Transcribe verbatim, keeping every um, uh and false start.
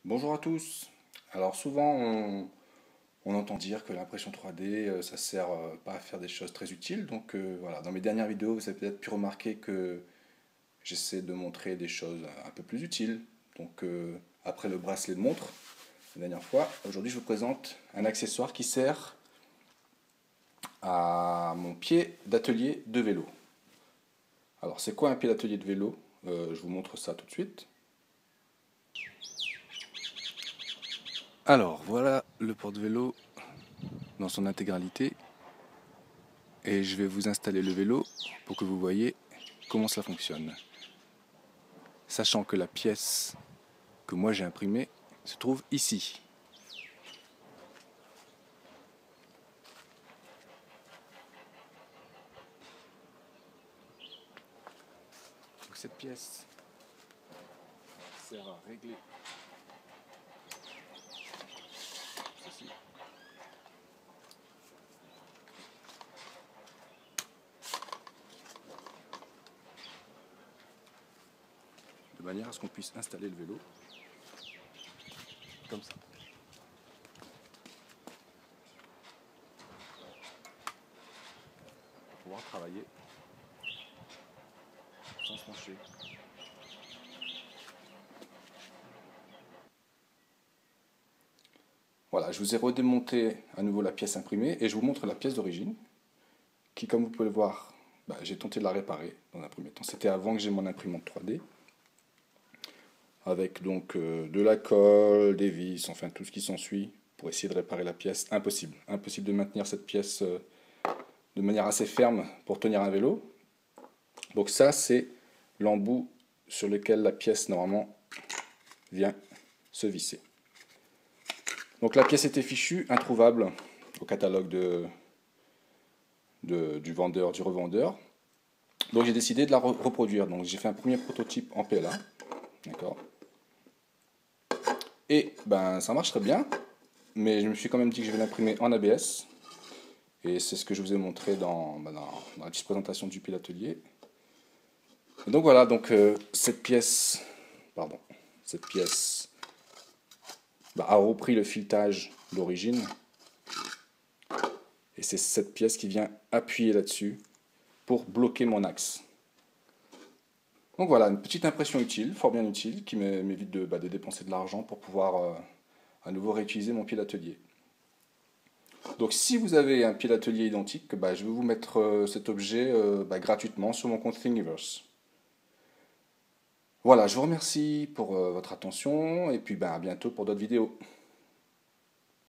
Bonjour à tous. Alors souvent on, on entend dire que l'impression trois D euh, ça sert euh, pas à faire des choses très utiles. Donc euh, voilà, dans mes dernières vidéos vous avez peut-être pu remarquer que j'essaie de montrer des choses un peu plus utiles. Donc euh, après le bracelet de montre, la dernière fois, aujourd'hui je vous présente un accessoire qui sert à mon pied d'atelier de vélo. Alors c'est quoi un pied d'atelier de vélo? Euh, Je vous montre ça tout de suite. Alors voilà le porte-vélo dans son intégralité. Et je vais vous installer le vélo pour que vous voyez comment ça fonctionne. Sachant que la pièce que moi j'ai imprimée se trouve ici. Donc cette pièce sert à régler ceci. De manière à ce qu'on puisse installer le vélo comme ça. Pour pouvoir travailler sans se pencher. Voilà, je vous ai redémonté à nouveau la pièce imprimée et je vous montre la pièce d'origine qui, comme vous pouvez le voir, bah, j'ai tenté de la réparer dans un premier temps. C'était avant que j'ai mon imprimante trois D. Avec donc euh, de la colle, des vis, enfin tout ce qui s'ensuit pour essayer de réparer la pièce. Impossible. Impossible de maintenir cette pièce euh, de manière assez ferme pour tenir un vélo. Donc ça, c'est l'embout sur lequel la pièce normalement vient se visser. Donc la pièce était fichue, introuvable au catalogue de, de, du vendeur, du revendeur. Donc j'ai décidé de la re reproduire. Donc j'ai fait un premier prototype en P L A. D'accord. Et ben ça marche très bien. Mais je me suis quand même dit que je vais l'imprimer en A B S. Et c'est ce que je vous ai montré dans, bah dans, dans la petite présentation du pied d'atelier. Et donc voilà, donc euh, cette pièce, pardon, cette pièce bah, a repris le filetage d'origine. Et c'est cette pièce qui vient appuyer là-dessus pour bloquer mon axe. Donc voilà, une petite impression utile, fort bien utile, qui m'évite de, bah, de dépenser de l'argent pour pouvoir euh, à nouveau réutiliser mon pied d'atelier. Donc si vous avez un pied d'atelier identique, bah, je vais vous mettre euh, cet objet euh, bah, gratuitement sur mon compte Thingiverse. Voilà, je vous remercie pour euh, votre attention et puis bah, à bientôt pour d'autres vidéos.